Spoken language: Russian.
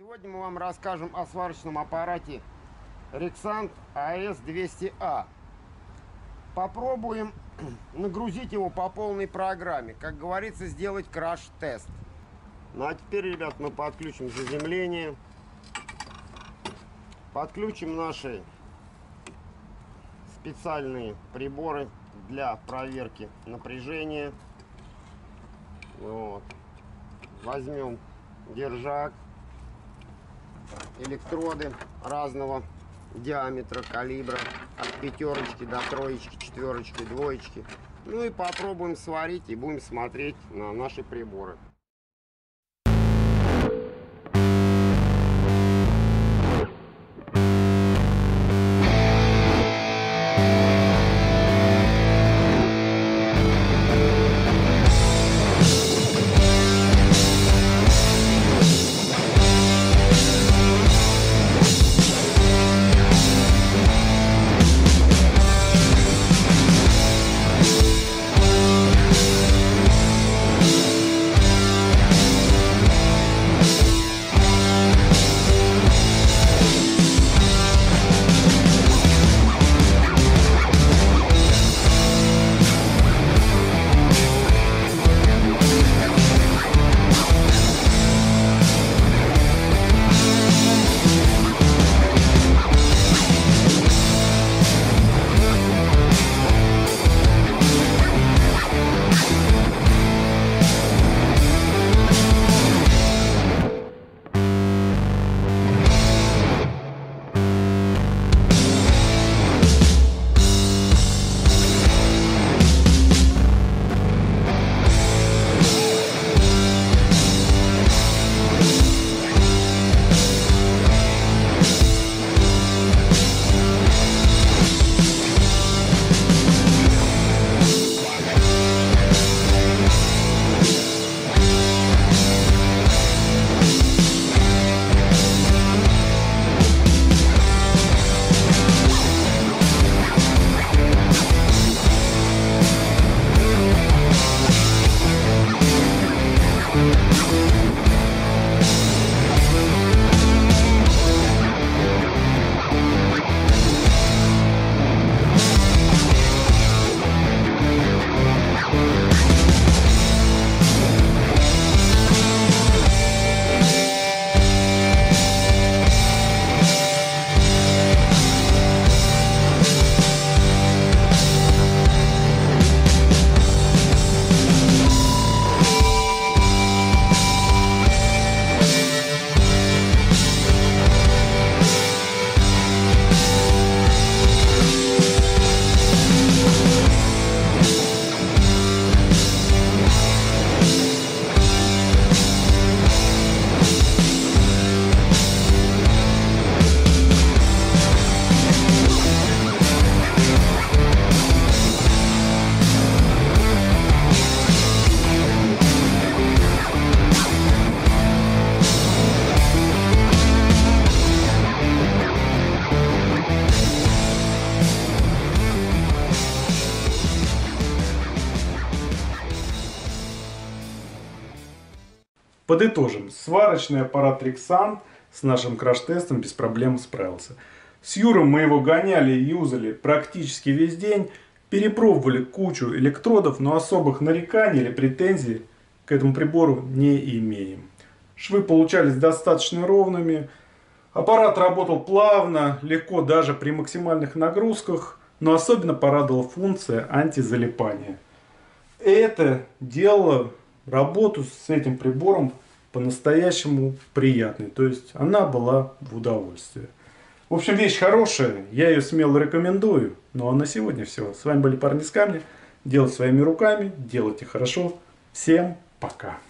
Сегодня мы вам расскажем о сварочном аппарате Rexant AS200A. Попробуем нагрузить его по полной программе. Как говорится, сделать краш-тест. Ну а теперь, ребят, мы подключим заземление. Подключим наши специальные приборы для проверки напряжения. Вот. Возьмем держак, электроды разного диаметра, калибра, от пятерочки до троечки, четверочки, двоечки. Ну и попробуем сварить и будем смотреть на наши приборы. Подытожим, сварочный аппарат Rexant с нашим краш-тестом без проблем справился. С Юром мы его гоняли и юзали практически весь день, перепробовали кучу электродов, но особых нареканий или претензий к этому прибору не имеем. Швы получались достаточно ровными, аппарат работал плавно, легко даже при максимальных нагрузках, но особенно порадовала функция антизалипания. Это делало работу с этим прибором по-настоящему приятной. То есть она была в удовольствие. В общем, вещь хорошая. Я ее смело рекомендую. Ну а на сегодня все. С вами были Парни с камня. Делать своими руками. Делайте хорошо. Всем пока.